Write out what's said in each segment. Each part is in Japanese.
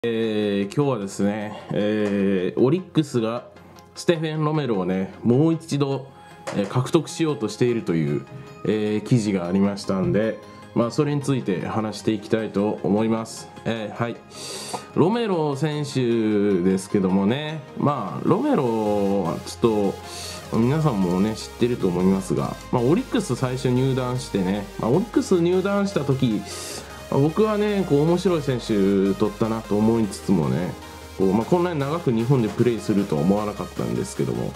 今日はですね、オリックスがステフェン・ロメロをねもう一度、獲得しようとしているという、記事がありましたんで、それについて話していきたいと思います。はい、ロメロ選手ですけどもね、ロメロはちょっと皆さんもね知ってると思いますが、オリックス最初入団してね、オリックス入団した時僕はね面白い選手取ったなと思いつつもねこんなに長く日本でプレーするとは思わなかったんですけども、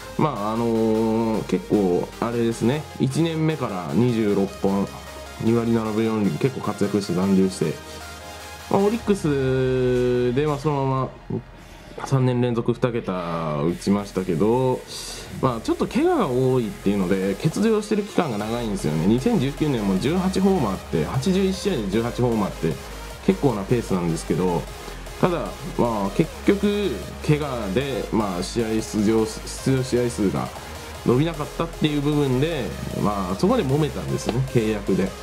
結構あれですね、1年目から26本2割7分4厘結構活躍して残留して、オリックスでそのまま3年連続2桁打ちましたけど、ちょっと怪我が多いっていうので欠場してる期間が長いんですよね。2019年も18ホーマーって81試合で18ホーマーって結構なペースなんですけど、ただ結局怪我で試合出場試合数が伸びなかったっていう部分でそこで揉めたんですね、契約で。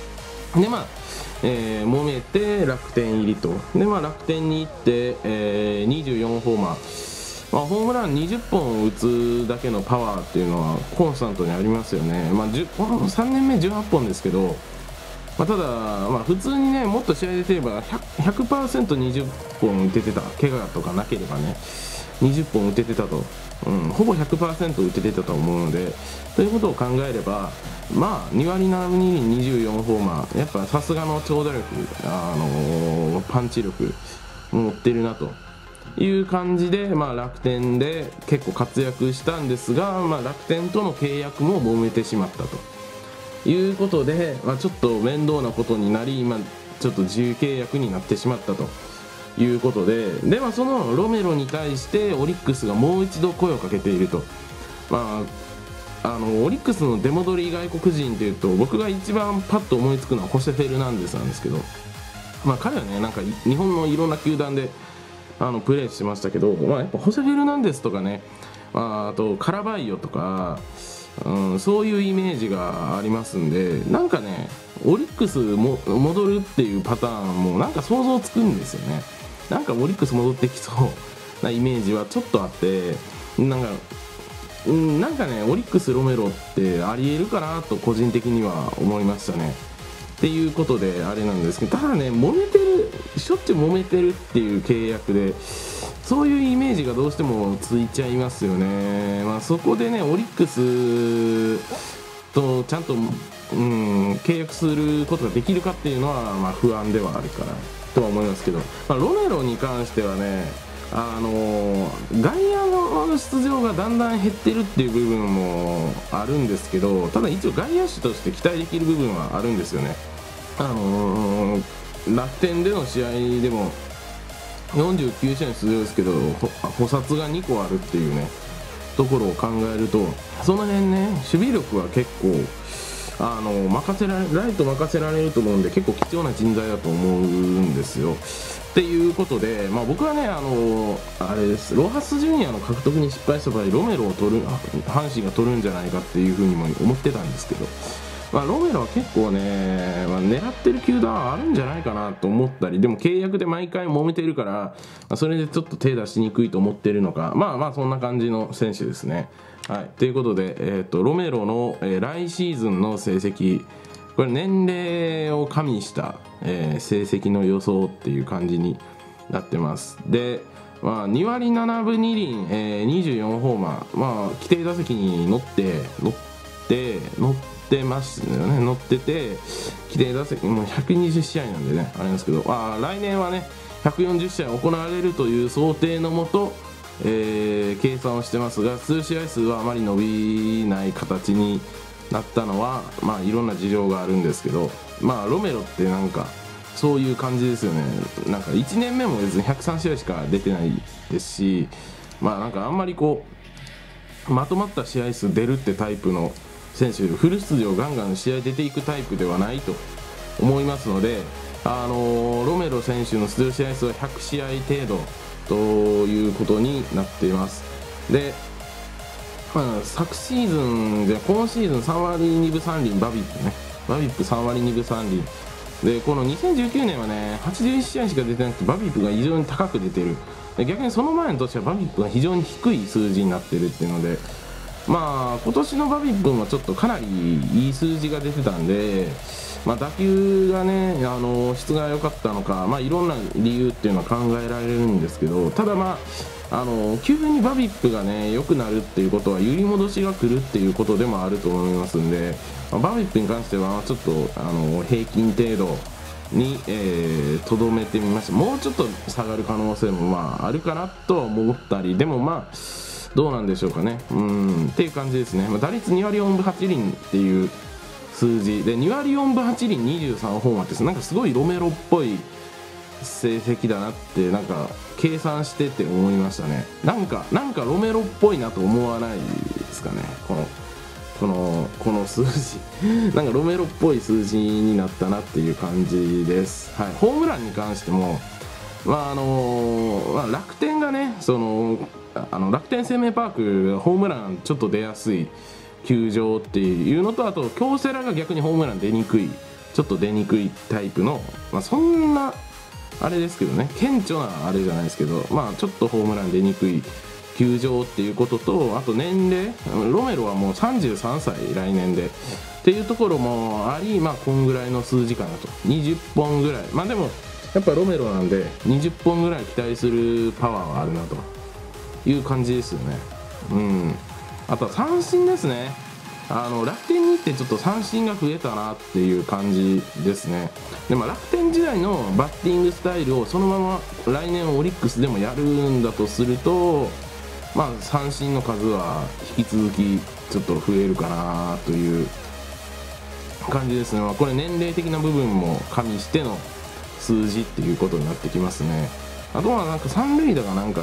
揉めて楽天入りと。で楽天に行って、24ホーマー、ホームラン20本打つだけのパワーっていうのはコンスタントにありますよね。3年目18本ですけど、ただ普通にねもっと試合で出れば 100%20 本打ててた、怪我とかなければね20本打ててたと、ほぼ 100% 打ててたと思うので、ということを考えれば2割7分2厘24ホーマー、やっぱさすがの長打力、パンチ力持ってるなという感じで、楽天で結構活躍したんですが、楽天との契約も揉めてしまったということで、ちょっと面倒なことになり、ちょっと自由契約になってしまったということで、そのロメロに対してオリックスがもう一度声をかけていると。オリックスの出戻り外国人というと僕が一番パッと思いつくのはホセ・フェルナンデスなんですけど、彼はね日本のいろんな球団でプレーしてましたけど、やっぱホセ・フェルナンデスとかね、あとカラバイヨとか、そういうイメージがありますんで、オリックスも戻るっていうパターンも想像つくんですよね。オリックス戻ってきそうなイメージはちょっとあって、オリックスロメロってありえるかなと個人的には思いましたね。っていうことであれなんですけど、ただねしょっちゅう揉めてるっていう契約でそういうイメージがどうしてもついちゃいますよね。そこでねオリックスとちゃんと、契約することができるかっていうのは不安ではあるかなとは思いますけど、ロメロに関してはね外野の出場がだんだん減ってるっていう部分もあるんですけど、ただ一応外野手として期待できる部分はあるんですよね。楽天での試合でも49試合出場ですけど補殺が2個あるっていうねところを考えると、その辺ね守備力は結構ライト任せられると思うんで結構貴重な人材だと思うんですよ。っていうことで、僕はねあれです、ロハス・ジュニアの獲得に失敗した場合ロメロを阪神が取るんじゃないかっていうふうにも思ってたんですけど、ロメロは結構ね、狙ってる球団あるんじゃないかなと思ったり、でも契約で毎回揉めてるから、それでちょっと手出しにくいと思ってるのか、そんな感じの選手ですね。はい、ということで、ロメロの、来シーズンの成績、これ年齢を加味した、成績の予想っていう感じになってます。で、2割7分2厘、24ホーマー、規定打席に乗ってますよね。乗ってて規定打席もう120試合なんでねあれなんですけど、来年はね140試合行われるという想定のもと、計算をしてますが、出場試合数はあまり伸びない形になったのはいろんな事情があるんですけど、ロメロってそういう感じですよね。1年目も別に103試合しか出てないですし、あんまりまとまった試合数出るってタイプの選手、フル出場ガンガン試合出ていくタイプではないと思いますので、ロメロ選手の出場試合数は100試合程度ということになっています。で、昨シーズンで今シーズン3割2分3厘バビップ3割2分3厘でこの2019年はね81試合しか出てなくてバビップが異常に高く出てる。で逆にその前の年はバビップが非常に低い数字になってるっていうので、まあ今年のバビップもちょっとかなりいい数字が出てたんで、まあ、打球がね質が良かったのか、まあ、いろんな理由っていうのは考えられるんですけど、ただまあ急にバビップがね良くなるっていうことは揺り戻しが来るっていうことでもあると思いますんで、まあ、バビップに関してはちょっと平均程度にとどめてみました。もうちょっと下がる可能性もまああるかなとは思ったり、でもまあどうなんでしょうかね、っていう感じですね。まあ、打率2割4分8厘っていう数字で2割4分8厘23ホーマーってなんかすごいロメロっぽい成績だなってなんか計算してて思いましたね。なんかロメロっぽいなと思わないですかね、この数字なんかロメロっぽい数字になったなっていう感じです。はい、ホームランに関しても、まあ楽天がね楽天生命パークホームランちょっと出やすい球場っていうのと、あと京セラが逆にホームランちょっと出にくいタイプの、まあ、そんなあれですけどね、顕著なあれじゃないですけど、まあちょっとホームラン出にくい球場っていうことと、あと年齢、ロメロはもう33歳来年でっていうところもあり、まあこんぐらいの数字かなと、20本ぐらい、まあでもやっぱロメロなんで20本ぐらい期待するパワーはあるなという感じですよね。あとは三振ですね。楽天に行ってちょっと三振が増えたなっていう感じですね。で、まあ、楽天時代のバッティングスタイルをそのまま来年オリックスでもやるんだとすると、まあ、三振の数は引き続きちょっと増えるかなという感じですね。まあ、これ年齢的な部分も加味しての数字っていうことになってきますね。あとはなんか三塁打がなんか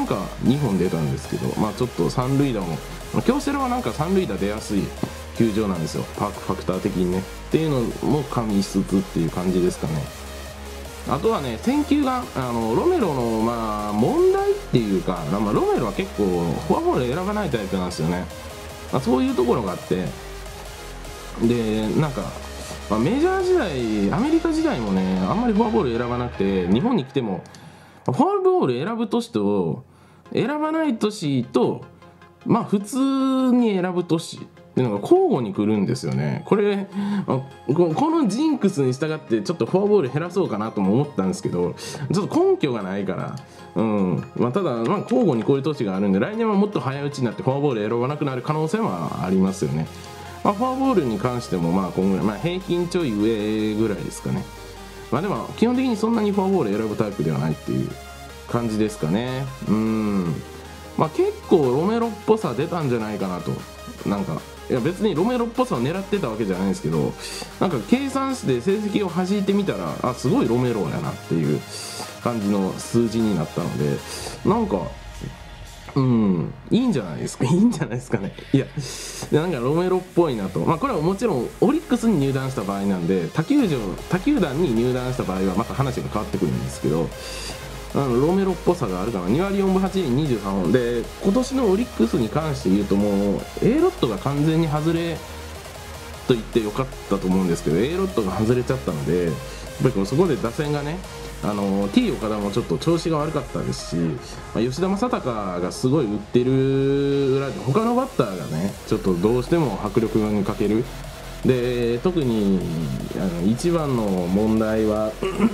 2本出たんですけど、まあちょっと三塁打も京セラはなんか三塁打出やすい球場なんですよ、パークファクター的にねっていうのも加味しつつっていう感じですかね。あとはね、選球がロメロのまあ問題っていうか、まあ、ロメロは結構フォアボール選ばないタイプなんですよね。まあ、そういうところがあって、でなんかまあ、メジャー時代アメリカ時代もねあんまりフォアボール選ばなくて、日本に来てもフォアボール選ぶ年と選ばない年と、まあ普通に選ぶ年っていうのが交互に来るんですよね。これこのジンクスに従ってちょっとフォアボール減らそうかなとも思ったんですけど、ちょっと根拠がないから、まあ、ただ、まあ、交互にこういう年があるんで、来年はもっと早打ちになってフォアボール選ばなくなる可能性はありますよね。まあ、フォアボールに関してもまあ今ぐらい、まあ、平均ちょい上ぐらいですかね。まあでも基本的にそんなにフォアボール選ぶタイプではないっていう感じですかね。まあ結構ロメロっぽさ出たんじゃないかなと。なんかいや別にロメロっぽさを狙ってたわけじゃないんですけど、なんか計算して成績を弾いてみたら、すごいロメロやなっていう感じの数字になったので、なんかいいんじゃないですか、いいんじゃないですかね。いやなんかロメロっぽいなと。まあこれはもちろんオリックスに入団した場合なんで、他球団に入団した場合はまた話が変わってくるんですけど、ロメロっぽさがあるかな。2割4分8厘23本で、今年のオリックスに関して言うともう A ロットが完全に外れと言ってよかったと思うんですけど、 A ロットが外れちゃったので、やっぱりそこで打線がね、T 岡田もちょっと調子が悪かったですし、まあ、吉田正尚がすごい打ってる裏で他のバッターがねちょっとどうしても迫力に欠ける。で特に一番の問題は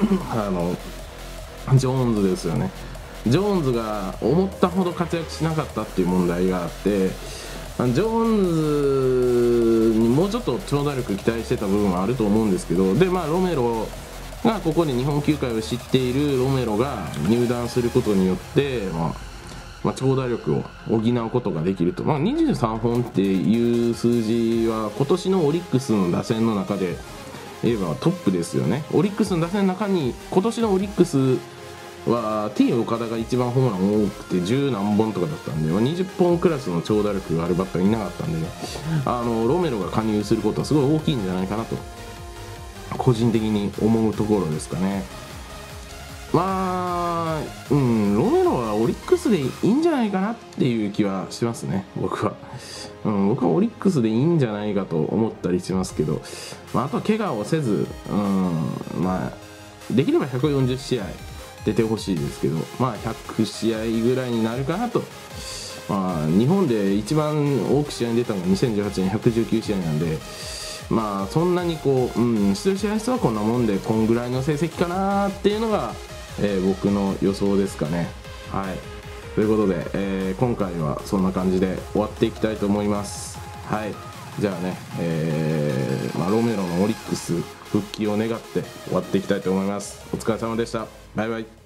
ジョーンズですよね。ジョーンズが思ったほど活躍しなかったっていう問題があって、ジョーンズにもうちょっと長打力期待してた部分はあると思うんですけど、でまあロメロがここで日本球界を知っているロメロが入団することによって、まあ、長打力を補うことができると。まあ、23本っていう数字は今年のオリックスの打線の中で言えばトップですよね。オリックスの打線の中に今年のオリックスは T 岡田が一番ホームラン多くて10何本とかだったんで、20本クラスの長打力があるバッターがいなかったんでね、ロメロが加入することはすごい大きいんじゃないかなと個人的に思うところですかね。まあ、ロメロはオリックススでいいんじゃないかなっていう気はしますね、僕は。僕はオリックスでいいんじゃないかと思ったりしますけど、あとは怪我をせず、できれば140試合出てほしいですけど、100試合ぐらいになるかなと。日本で一番多く試合に出たのが2018年119試合なんで、そんなに出場試合数はこんなもんで、こんぐらいの成績かなっていうのが、僕の予想ですかね。はい、ということで、今回はそんな感じで終わっていきたいと思います。はい、じゃあね、ロメロのオリックス復帰を願って終わっていきたいと思います。お疲れ様でした。バイバイ。